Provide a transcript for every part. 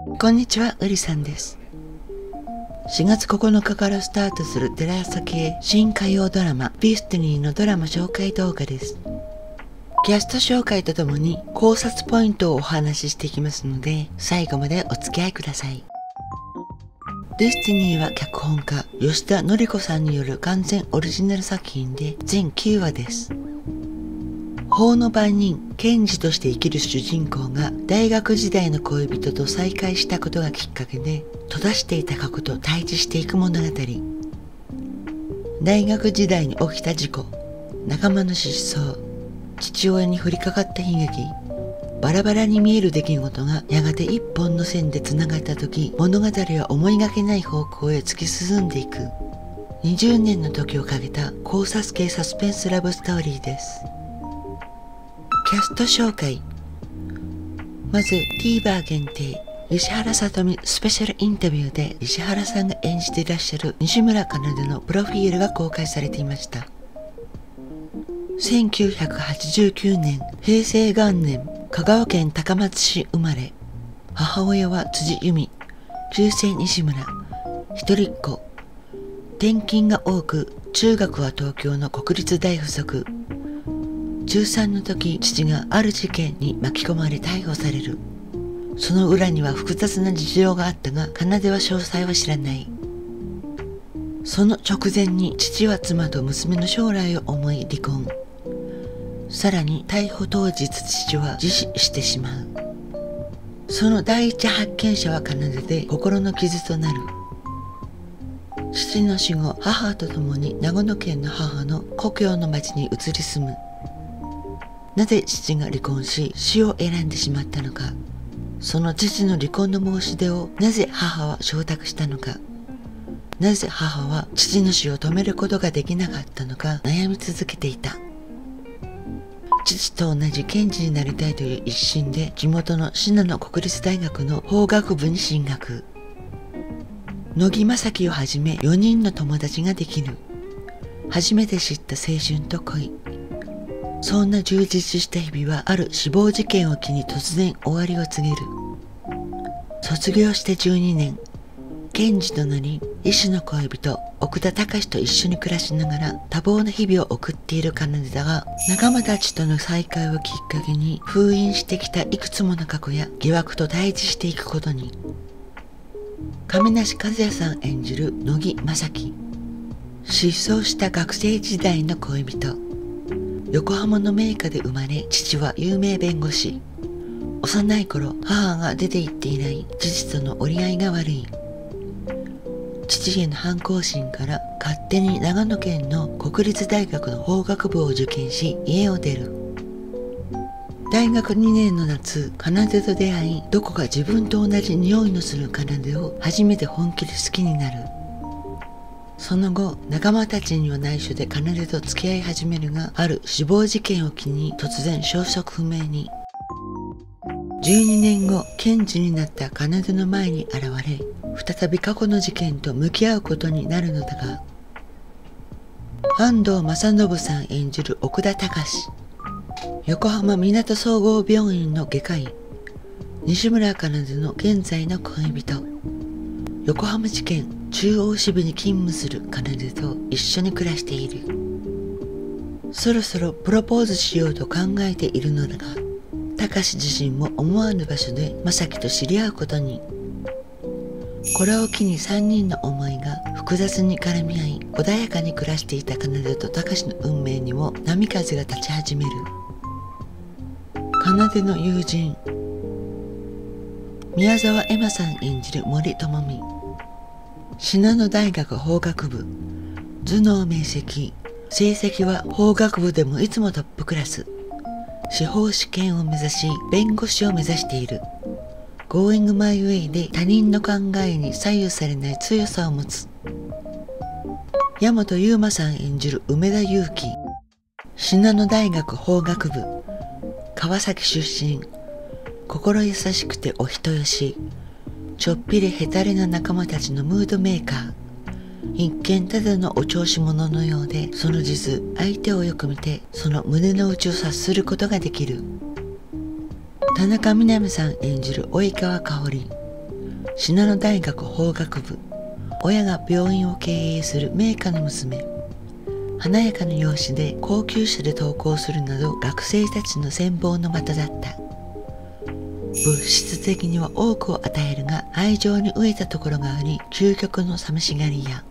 こんにちは、うりさんです。4月9日からスタートするテレ朝系新火曜ドラマディスティニーのドラマ紹介動画です。キャスト紹介とともに考察ポイントをお話ししていきますので、最後までお付き合いください。ディスティニーは脚本家吉田典子さんによる完全オリジナル作品で全9話です。法の番人検事として生きる主人公が大学時代の恋人と再会したことがきっかけで閉ざしていた過去と対峙していく物語。大学時代に起きた事故、仲間の失踪、父親に降りかかった悲劇、バラバラに見える出来事がやがて一本の線でつながった時、物語は思いがけない方向へ突き進んでいく20年の時をかけた考察系サスペンスラブストーリーです。キャスト紹介。まず TVer 限定石原さとみスペシャルインタビューで石原さんが演じていらっしゃる西村かなでのプロフィールが公開されていました。1989年平成元年香川県高松市生まれ、母親は辻由美、旧姓西村、一人っ子、転勤が多く中学は東京の国立大附属。13の時、父がある事件に巻き込まれ逮捕される。その裏には複雑な事情があったが、かなでは詳細は知らない。その直前に父は妻と娘の将来を思い離婚。さらに逮捕当日、父は自死してしまう。その第一発見者はかなでで心の傷となる。父の死後、母と共に長野県の母の故郷の町に移り住む。なぜ父が離婚し死を選んでしまったのか、その父の離婚の申し出をなぜ母は承諾したのか、なぜ母は父の死を止めることができなかったのか悩み続けていた。父と同じ検事になりたいという一心で地元の信濃国立大学の法学部に進学。乃木正樹をはじめ4人の友達ができる。初めて知った青春と恋。そんな充実した日々はある死亡事件を機に突然終わりを告げる。卒業して12年、検事となり医師の恋人奥田隆と一緒に暮らしながら多忙な日々を送っているかなでだが、仲間たちとの再会をきっかけに封印してきたいくつもの過去や疑惑と対峙していくことに。亀梨和也さん演じる乃木正樹、失踪した学生時代の恋人。横浜の名家で生まれ、父は有名弁護士。幼い頃、母が出て行っていない父との折り合いが悪い。父への反抗心から勝手に長野県の国立大学の法学部を受験し、家を出る。大学2年の夏、かなでと出会い、どこか自分と同じ匂いのするかなでを初めて本気で好きになる。その後、仲間たちには内緒でかなでと付き合い始めるが、ある死亡事件を機に突然消息不明に。12年後、検事になったかなでの前に現れ、再び過去の事件と向き合うことになるのだが、安藤正信さん演じる奥田隆、横浜みなと総合病院の外科医西村かなでの現在の恋人、横浜地検中央支部に勤務するかなでと一緒に暮らしている。そろそろプロポーズしようと考えているのだが、隆自身も思わぬ場所で正樹と知り合うことに。これを機に3人の思いが複雑に絡み合い、穏やかに暮らしていたかなでと隆の運命にも波風が立ち始める。かなでの友人、宮沢エマさん演じる森友美、信濃大学法学部、頭脳明晰、成績は法学部でもいつもトップクラス。司法試験を目指し弁護士を目指している。Going my way で他人の考えに左右されない強さを持つ。大和悠馬さん演じる梅田裕貴、信濃大学法学部、川崎出身、心優しくてお人よし、ちょっぴりヘタレな仲間たちのムードメーカー。一見ただのお調子者のようで、その実相手をよく見てその胸の内を察することができる。田中みな実さん演じる及川香織、 信濃大学法学部、親が病院を経営する名家の娘。華やかな容姿で高級車で登校するなど学生たちの羨望の的だった。物質的には多くを与えるが愛情に飢えたところがあり、究極の寂しがり屋。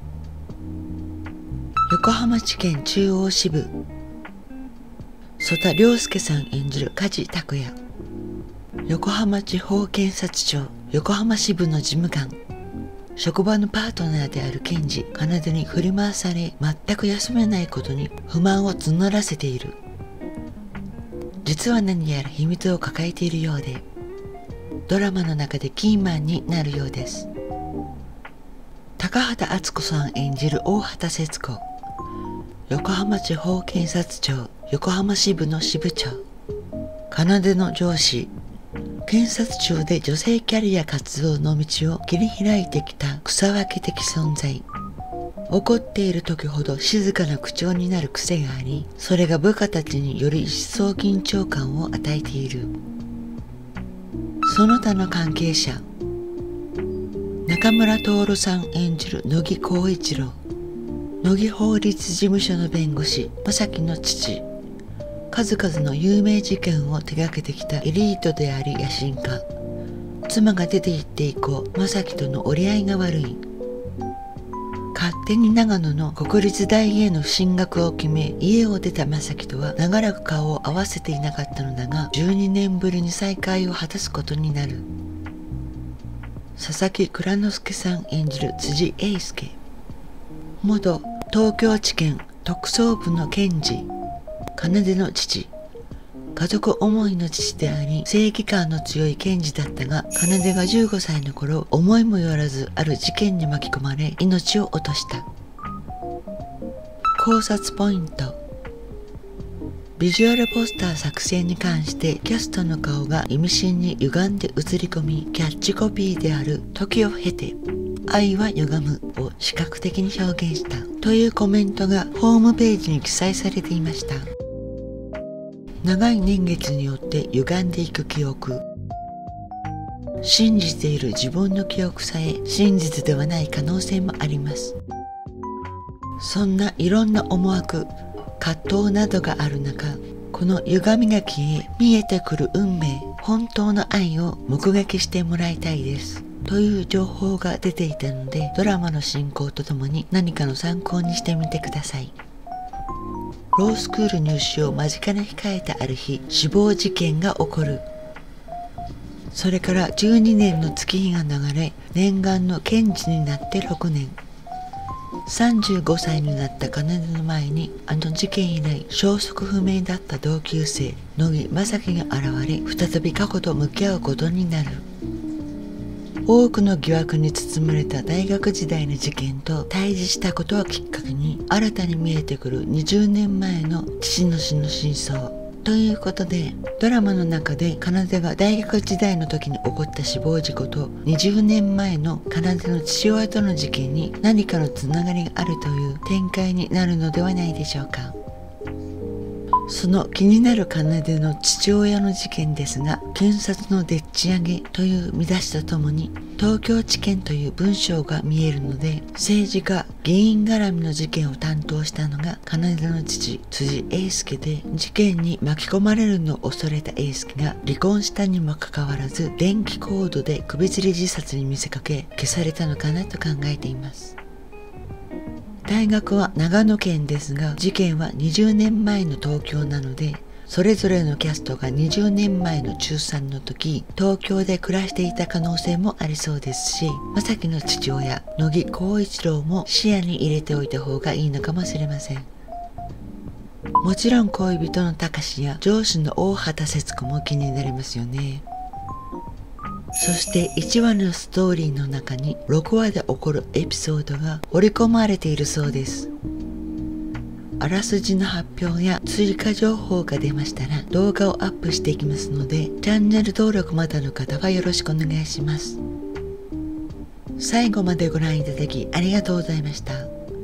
横浜地検中央支部、曽田陵介さん演じる梶拓也。横浜地方検察庁横浜支部の事務官。職場のパートナーである検事奏に振り回され、全く休めないことに不満を募らせている。実は何やら秘密を抱えているようで、ドラマの中でキーマンになるようです。高畑淳子さん演じる大畑節子。横浜地方検察庁横浜支部の支部長。奏の上司。検察庁で女性キャリア活動の道を切り開いてきた草分け的存在。怒っている時ほど静かな口調になる癖があり、それが部下たちにより一層緊張感を与えている。その他の関係者。中村徹さん演じる乃木浩一郎。乃木法律事務所の弁護士、正樹の父。数々の有名事件を手掛けてきたエリートであり野心家。妻が出て行って以降、正樹との折り合いが悪い。勝手に長野の国立大への進学を決め、家を出た正樹とは長らく顔を合わせていなかったのだが、12年ぶりに再会を果たすことになる。佐々木蔵之介さん演じる辻英介。元東京地検特捜部の検事。奏の父。家族思いの父であり正義感の強い検事だったが、奏が15歳の頃、思いもよらずある事件に巻き込まれ命を落とした。考察ポイント。ビジュアルポスター作成に関してキャストの顔が意味深に歪んで映り込み、キャッチコピーである時を経て愛は歪むを視覚的に表現したというコメントがホームページに記載されていました。長い年月によって歪んでいく記憶。信じている自分の記憶さえ真実ではない可能性もあります。そんないろんな思惑、葛藤などがある中、この歪みが消え見えてくる運命、本当の愛を目撃してもらいたいですという情報が出ていたので、ドラマの進行とともに何かの参考にしてみてください。ロースクール入試を間近に控えたある日、死亡事件が起こる。それから12年の月日が流れ、念願の検事になって6年。35歳になった奏の前に、あの事件以来消息不明だった同級生乃木正樹が現れ、再び過去と向き合うことになる。多くの疑惑に包まれた大学時代の事件と対峙したことをきっかけに、新たに見えてくる20年前の父の死の真相ということで、ドラマの中で奏が大学時代の時に起こった死亡事故と20年前の奏の父親との事件に何かのつながりがあるという展開になるのではないでしょうか。その気になる奏の父親の事件ですが、検察のでっち上げという見出しとともに東京地検という文章が見えるので、政治家議員絡みの事件を担当したのが奏の父辻英介で、事件に巻き込まれるのを恐れた英介が離婚したにもかかわらず電気コードで首吊り自殺に見せかけ消されたのかなと考えています。大学は長野県ですが、事件は20年前の東京なので、それぞれのキャストが20年前の中3の時、東京で暮らしていた可能性もありそうですし、正樹の父親乃木浩一郎も視野に入れておいた方がいいのかもしれません。もちろん恋人の高志や上司の大畑節子も気になりますよね。そして1話のストーリーの中に6話で起こるエピソードが織り込まれているそうです。あらすじの発表や追加情報が出ましたら動画をアップしていきますので、チャンネル登録まだの方はよろしくお願いします。最後までご覧いただきありがとうございました。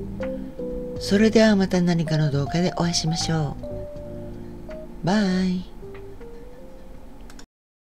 それではまた何かの動画でお会いしましょう。バイ。